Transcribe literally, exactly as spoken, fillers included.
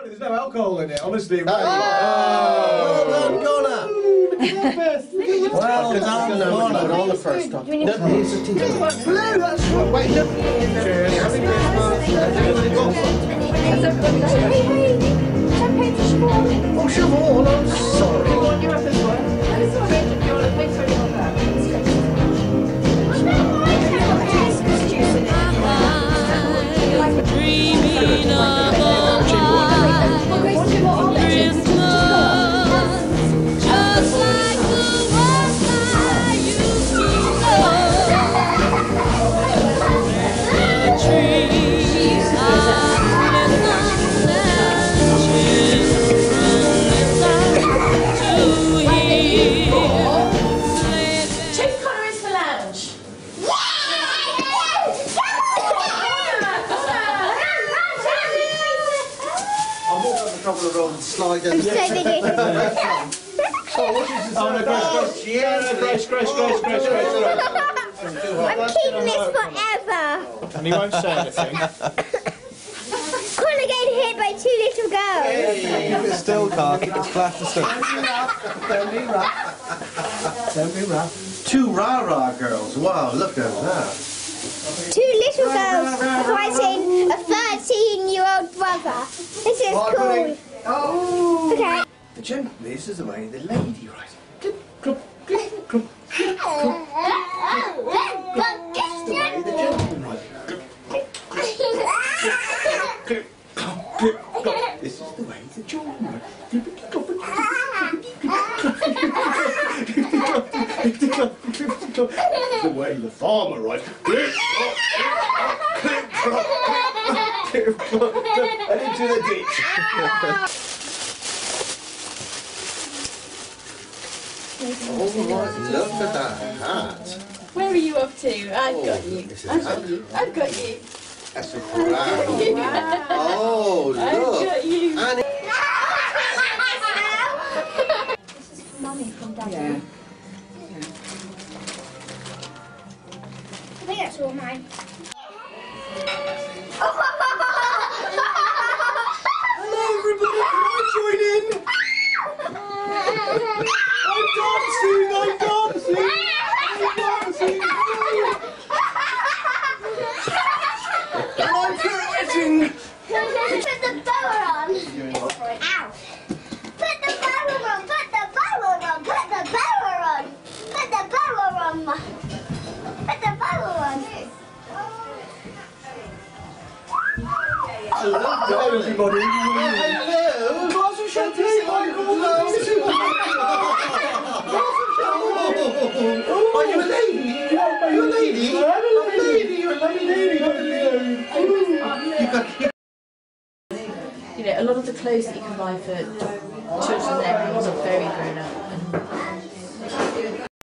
There's no alcohol in it, honestly. Oh! Well done, Connor! Well done, Connor! Put on the first stop. No, here's the tea. Blue, that's right. Wait, look. Cheers. Happy Christmas. Oh, Siobhan, I'm sorry. You have this one. I'm sorry. You're a big sorry on that. Dreaming of a slide down. I'm so big. Oh, no, Grace, Grace, Grace, Grace, Grace, Grace, Grace, Grace. I'm keeping this forever. And he won't say anything. Connor getting hit by two little girls. Keep it still, Carl. Keep it flat and still. Don't be rough. Don't be rough. Two rah-rah girls. Wow, look at that. Two little girls fighting a thirteen-year-old brother. This is cool. Oh. Okay. The gem, this is the way the lady writes. Clip, clip, clip, clip. This is The way the gentleman writes. Clip, clip, clip, clip. This is the way the gentleman writes. The way the farmer writes. Clip, clip, clip, clip, clip, and into the ditch. Oh, right, look at that hat. Where are you off to? I've Oh, got you. this is I've got hat. you. I've got you. That's a crown. Oh, I've look. got you. And it This is from Mummy, from Daddy. Yeah. I think that's all mine. Hello, everybody. Can I join in? I'm dancing. I'm dancing. I'm dancing. And I'm pirouetting. Put the bower on. Ow. Put the bower on. Put the bower on. Put the bower on. Put the bower on. Put the bower on. Hello, everybody. hello. Glass of champagne, Michael. Are you a lady? Are you a lady? I'm a lady. You're a lovely lady. You got You know, a lot of the clothes that you can buy for children their age are very grown up. And